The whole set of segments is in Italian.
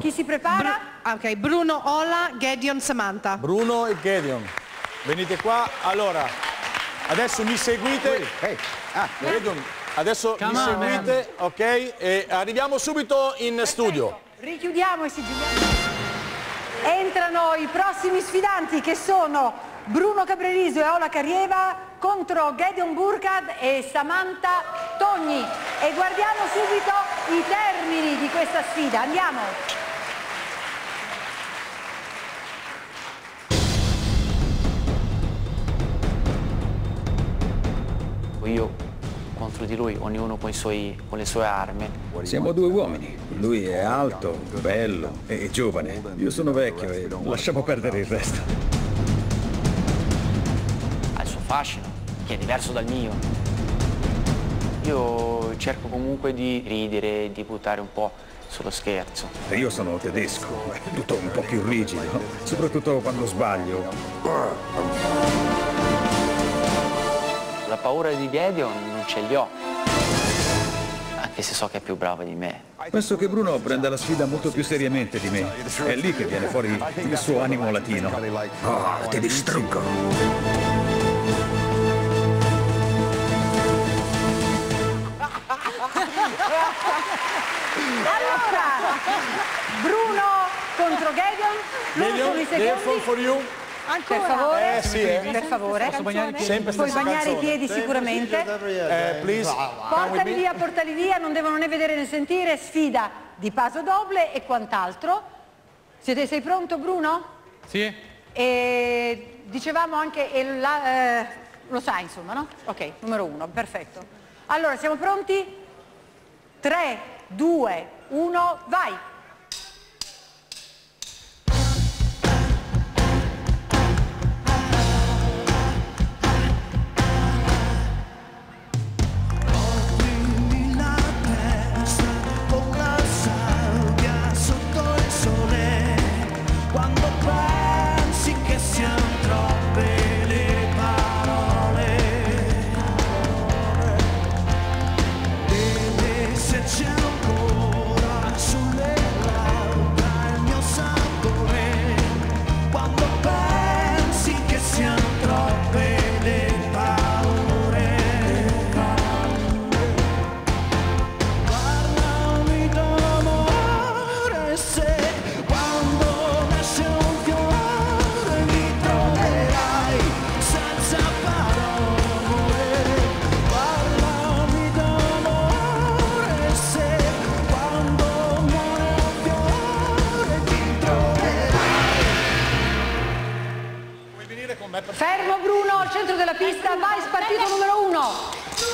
Chi si prepara? Ok, Bruno, Ola, Gedeon, Samantha. Bruno e Gedeon, venite qua. Allora, adesso mi seguite. Gedeon, adesso mi seguite, ok? E arriviamo subito in studio. Richiudiamo e sigilliamo. Entrano i prossimi sfidanti che sono Bruno Cabreriso e Ola Carieva contro Gedeon Burkhardt e Samantha Togni. E guardiamo subito i termini di questa sfida. Andiamo! Io contro di lui, ognuno con le sue armi. Siamo due uomini. Lui è alto, bello e giovane. Io sono vecchio e lasciamo perdere il resto. Ha il suo fascino, che è diverso dal mio. Io cerco comunque di ridere, di buttare un po' sullo scherzo. Io sono tedesco, è tutto un po' più rigido, soprattutto quando sbaglio. La paura di Gedeon non ce li ho, anche se so che è più bravo di me. Penso che Bruno prenda la sfida molto più seriamente di me. È lì che viene fuori il suo animo latino. Oh, ti distruggo! Allora, Bruno contro Gedeon. L'ultimi secondi. For you. Per favore, Sì, per favore. Sempre Puoi stessa bagnare i canzone. piedi sicuramente. Please. Portali via, non devono né vedere né sentire. Sfida di paso doble e quant'altro. Sei pronto, Bruno? Sì. E dicevamo anche, lo sai insomma, no? Ok, numero 1, perfetto. Allora, siamo pronti? 3, 2, 1, vai! Fermo Bruno, al centro della pista, vai, spartito numero 1.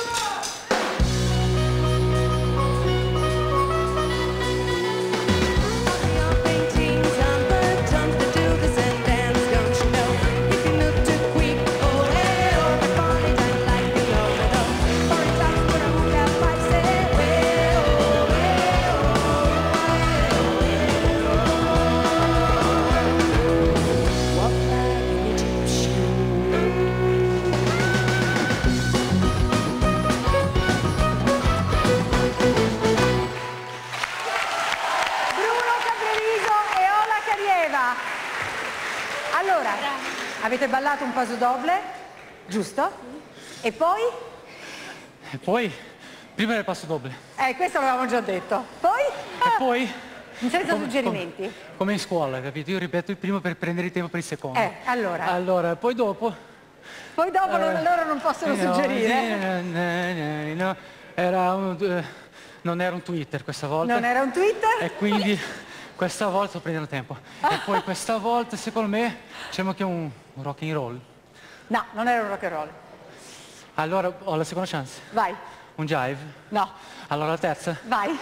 Allora, avete ballato un paso doble, giusto? E poi? E poi, prima del passo doble. Questo l'avevamo già detto. Poi? E poi? Senza suggerimenti. Come in scuola, capito? Io ripeto il primo per prendere il tempo per il secondo. Allora. Allora, poi dopo... Poi dopo loro non possono suggerire. No, non era un Twitter questa volta. Non era un Twitter? E quindi questa volta sto prendendo tempo. E poi questa volta, secondo me, diciamo che è un rock and roll. No, non era un rock and roll. Allora ho la seconda chance. Vai. Un jive? No. Allora la terza? Vai.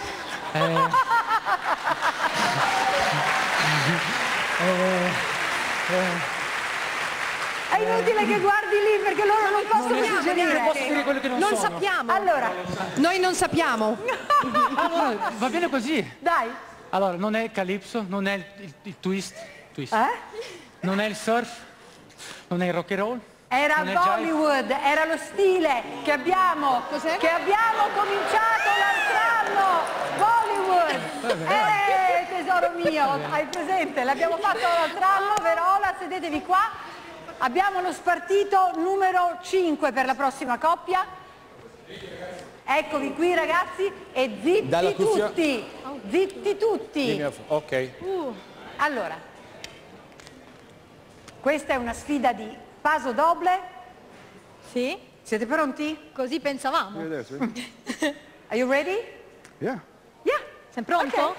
È inutile che guardi lì perché loro non possono suggerire. Non posso dire quello che non sono. sappiamo. Allora, noi non sappiamo. Allora, va bene così. Dai. Allora, non è il calypso, non è il twist. Non è il surf, non è il rock and roll. Era Bollywood, era lo stile che abbiamo cominciato l'altro anno. Bollywood. tesoro mio, hai presente? L'abbiamo fatto l'altro anno, vero Ola? Sedetevi qua. Abbiamo lo spartito numero 5 per la prossima coppia. Eccovi qui ragazzi e zitti tutti, zitti tutti. Ok. Allora, questa è una sfida di paso doble. Sì. Siete pronti? Così pensavamo. Are you ready? Yeah. Yeah. Sei pronto? Okay.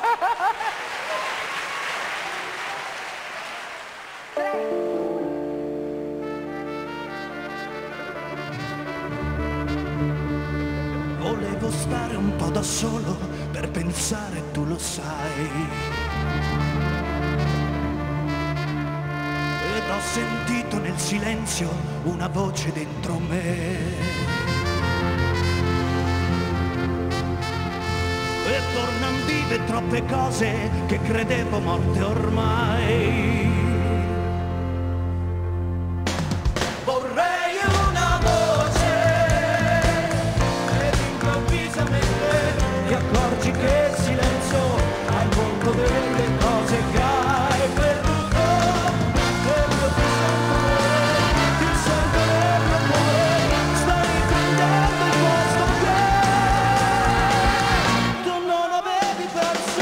Volevo stare un po' da solo per pensare, tu lo sai. Ed ho sentito nel silenzio una voce dentro me. E tornan vive troppe cose che credevo morte ormai. Vorrei una voce ed improvvisamente ti accorgi che il silenzio ha il volto delle cose che hai perduto. E io ti sento nel mio cuore, stai prendendo il posto che tu non avevi perso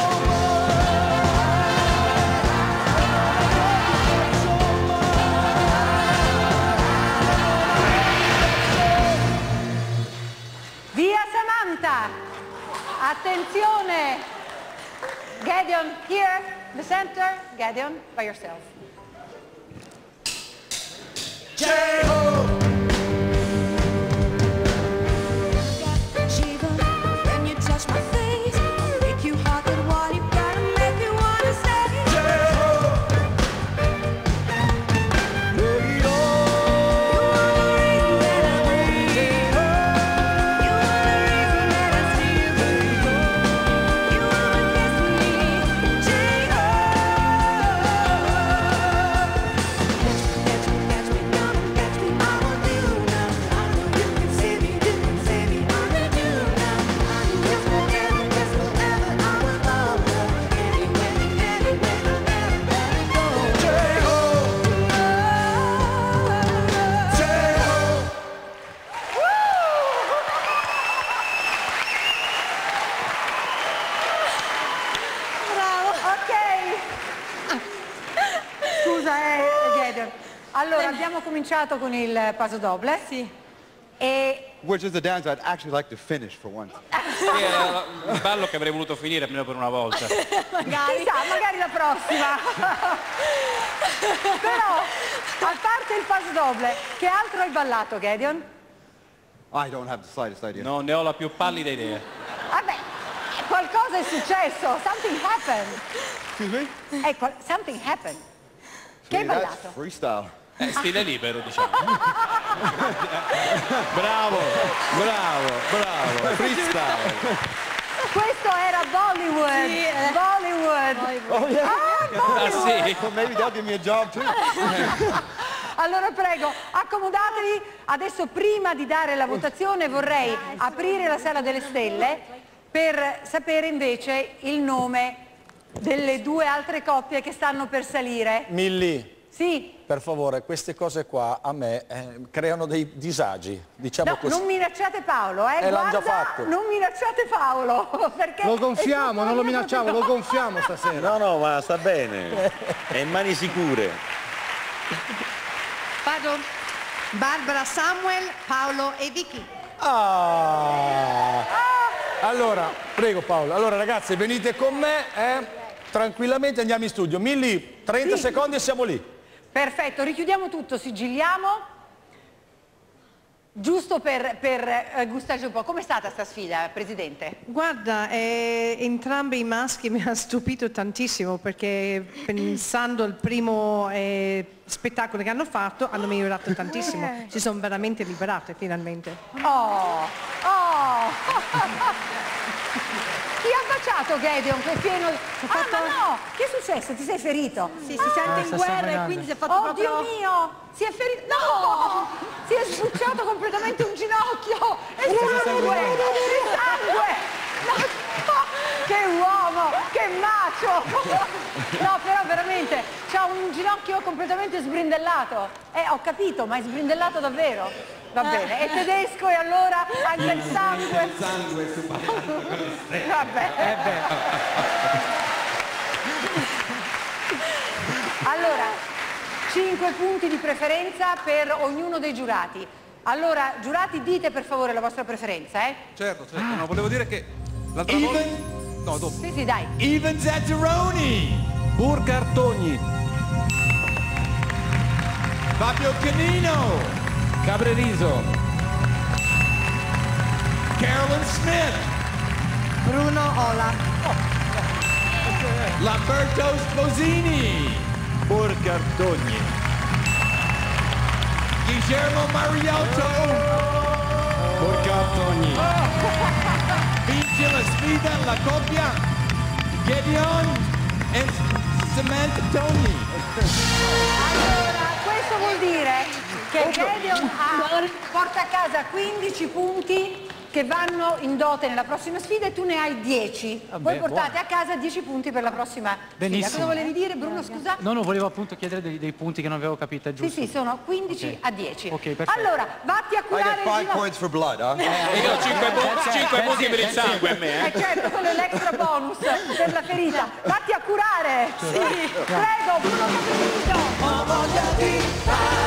Via Samantha! Attenzione! Gideon, here, the center. Gideon, by yourself. When you touch my face, I'll make you hot and what you gotta make me wanna stay. You are the reason that I breathe. You are the reason that I still breathe. You are my destiny, catch me, come and catch me. I want you now. I know you can see me, you can see me. I need you now. I need you forever, just forever. I will love you anywhere, anywhere, I'll never let it go. Ok. Scusa, Gideon. Allora, abbiamo cominciato con il paso doble. Sì. E Which is the dance I'd actually like to finish for once. Sì, era un ballo che avrei voluto finire almeno per una volta. magari la prossima. Però, a parte il paso doble, che altro hai ballato, Gideon? I don't have the slightest idea. Non ne ho la più pallida idea. Vabbè, qualcosa è successo. Something happened. Excuse me? Something happened. Che hai Sweetie, that's ballato? freestyle. Stile libero, diciamo. Bravo, bravo, bravo. Freestyle. Questo era Bollywood. Sì, Bollywood. Oh yeah? Ah, sì? So maybe they'll give me a job too. Allora prego, accomodatevi. Adesso prima di dare la votazione vorrei aprire la sala delle stelle per sapere invece il nome delle due altre coppie che stanno per salire. Milly, Sì. per favore, queste cose qua a me creano dei disagi, diciamo No, così. non minacciate Paolo, l'hanno già guarda, fatto. non minacciate Paolo, perché Lo gonfiamo, non lo minacciamo, lo gonfiamo stasera. No, ma sta bene. È in mani sicure. Vado. Barbara, Samuel, Paolo e Vicky. Allora, prego Paolo. Allora ragazzi, venite con me, tranquillamente andiamo in studio. Milly, 30 secondi e siamo lì. Perfetto, richiudiamo tutto, sigilliamo. Giusto per gustarci un po', com'è stata sta sfida, Presidente? Guarda, entrambi i maschi mi hanno stupito tantissimo perché pensando al primo spettacolo che hanno fatto hanno migliorato tantissimo, si sono veramente liberate finalmente. Chi ha baciato Gideon che è pieno di... ma no! Che è successo? Ti sei ferito? Sì, si sente in guerra e quindi si è fatto proprio... Oddio mio! Si è ferito... No! Si è sbucciato completamente un ginocchio! E sangue! No! Che uomo! Che macio! No, però veramente, c'ha un ginocchio completamente sbrindellato. Ho capito, ma è sbrindellato davvero. Va bene, è tedesco e allora anche il sangue. Vabbè. Allora, 5 punti di preferenza per ognuno dei giurati. Allora, giurati, dite per favore la vostra preferenza, eh? Certo, no, volevo dire che l'altra volta... No, dopo. Sì, dai. Ivan Zatteroni. Burkhard Togni. Fabio Canino. Cabreriso. Carolyn Smith. Bruno Ola. Lamberto Sposini. Burkhard Togni. Guillermo Mariotto. Burkhard Togni. Vince la sfida la coppia Gedeon e Samantha Togni. Allora, questo vuol dire che Gedeon porta a casa 15 punti che vanno in dote nella prossima sfida e tu ne hai 10. Voi portate a casa 10 punti per la prossima sfida. Benissimo. Cosa volevi dire, Bruno, scusa? No, volevo appunto chiedere dei punti che non avevo capito, è giusto? Sì, sono 15 a 10. Ok, perfetto. Allora, vatti a I curare get il 5 ginocchio. points for blood, huh? Io ho 5 punti per il sangue a me, Certo, quello è l'extra bonus per la ferita. Vatti a curare. Sì. Prego, Bruno Capriccio. Ho voglia di